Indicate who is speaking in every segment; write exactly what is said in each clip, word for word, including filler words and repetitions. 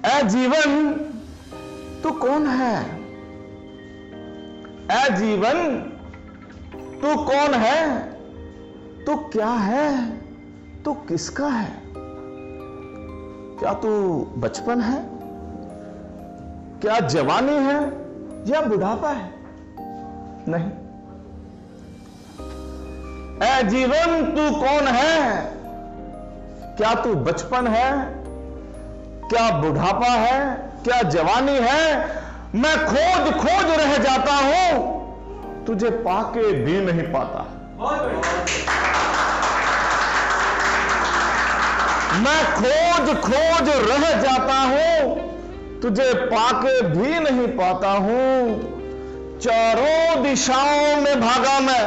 Speaker 1: ऐ जीवन तू कौन है? ऐ जीवन तू कौन है? तू क्या है? तू किसका है? क्या तू बचपन है? क्या जवानी है या बुढ़ापा है? नहीं। ऐ जीवन तू कौन है? क्या तू बचपन है? क्या बुढ़ापा है? क्या जवानी है? मैं खोज खोज रह जाता हूं, तुझे पाके भी नहीं पाता। मैं खोज खोज रह जाता हूं, तुझे पाके भी नहीं पाता हूं। चारों दिशाओं में भागा मैं,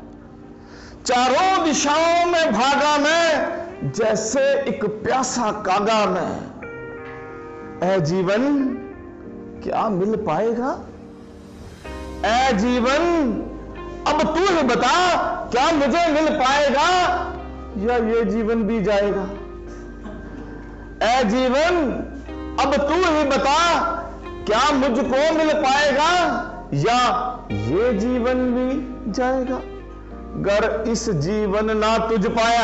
Speaker 1: चारों दिशाओं में भागा मैं, जैसे एक प्यासा कागा मैं। ऐ जीवन क्या मिल पाएगा? ऐ जीवन अब तू ही बता, क्या मुझे मिल पाएगा या ये जीवन भी जाएगा? ऐ जीवन अब तू ही बता, क्या मुझको मिल पाएगा या ये जीवन भी जाएगा? गर इस जीवन ना तुझ पाया,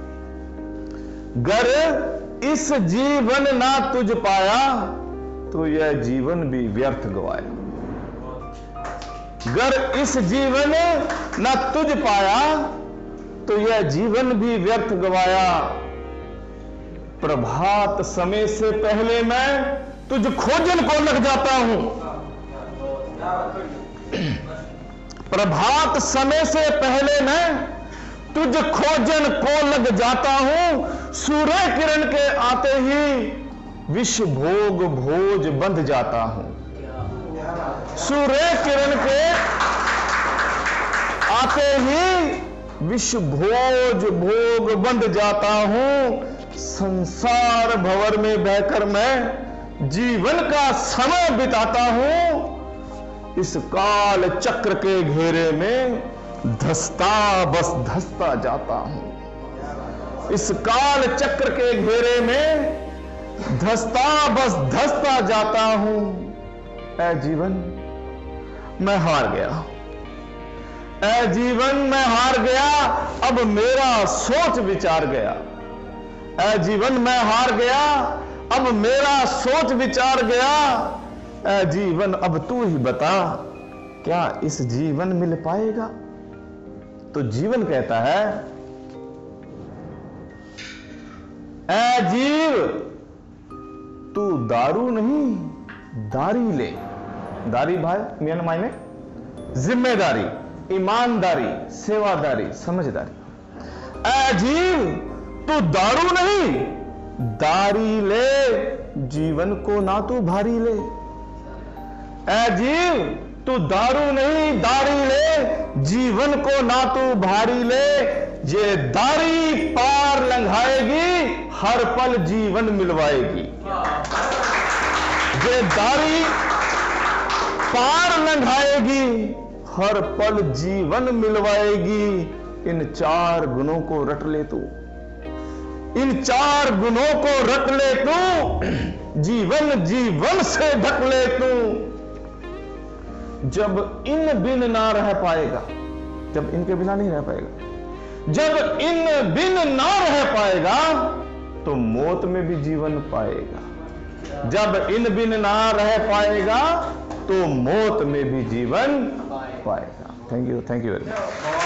Speaker 1: गर इस जीवन ना तुझ पाया, तो यह जीवन भी व्यर्थ गवाया। गर इस जीवन ना तुझ पाया, तो यह जीवन भी व्यर्थ गवाया। प्रभात समय से पहले मैं तुझ खोजन को लग जाता हूं, प्रभात समय से पहले मैं तुझ खोजन को लग जाता हूं। सूर्य किरण के आते ही विश्व भोग भोज बंध जाता हूं, सूर्य किरण के आते ही विश्व भोज भोग बंध जाता हूं। संसार भंवर में बहकर मैं जीवन का समय बिताता हूं, इस काल चक्र के घेरे में धसता बस धसता जाता हूं। इस काल चक्र के घेरे में धसता बस धसता जाता हूं। ऐ जीवन मैं हार गया, ऐ जीवन मैं हार गया, अब मेरा सोच विचार गया। ऐ जीवन मैं हार गया, अब मेरा सोच विचार गया। ऐ जीवन अब तू ही बता, क्या इस जीवन मिल पाएगा? तो जीवन कहता है, ऐ जीव तू दारू नहीं दारी ले। दारी भाई मेन मायने जिम्मेदारी, ईमानदारी, सेवादारी, समझदारी। ऐ जीव तू दारू नहीं दारी ले, जीवन को ना तू भारी ले। ऐ जीव तू दारू नहीं दारी ले, जीवन को ना तू भारी ले। ये दारी पार लंघाएगी, हर पल जीवन मिलवाएगी। ये दारी पार लंघाएगी, हर पल जीवन मिलवाएगी। इन चार गुणों को रट ले तू, इन चार गुणों को रट ले तू, जीवन जीवन से ढक ले तू। जब इन बिन ना रह पाएगा, जब इनके बिना नहीं रह पाएगा, जब इन बिन ना रह पाएगा, तो मौत में भी जीवन पाएगा। जब इन बिन ना रह पाएगा, तो मौत में भी जीवन पाएगा। Thank you, thank you very much.